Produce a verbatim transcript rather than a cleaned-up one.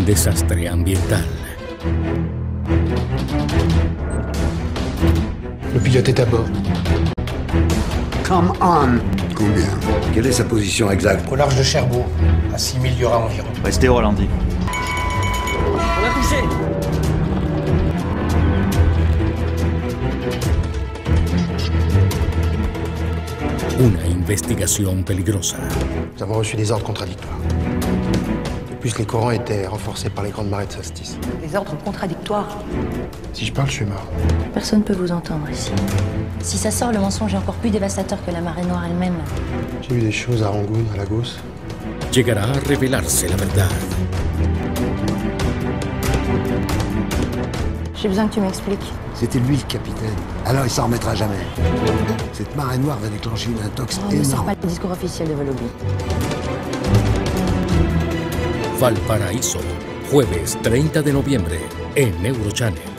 desastre ambiental. Le pilote est à bord. Come on. Combien? Quelle est sa position exacte? Au large de Cherbourg, à six mille lieues environ. Restez au ralenti. On a touché. Una investigación peligrosa. Nous avons reçu des ordres contradictoires. De plus, les courants étaient renforcés par les grandes marées de solstice. Des ordres contradictoires. Si je parle, je suis mort. Personne ne peut vous entendre ici. Si ça sort, le mensonge est encore plus dévastateur que la marée noire elle-même. J'ai vu des choses à Rangoon, à Lagos. Llegará a revelarse la verdad. J'ai besoin que tu m'expliques. C'était lui le capitaine. Alors il s'en remettra jamais. Cette marée noire va déclencher une intox On ne sort énorme. pas le discours officiel de Volubi. Valparaíso, jueves treinta de noviembre en Eurochannel.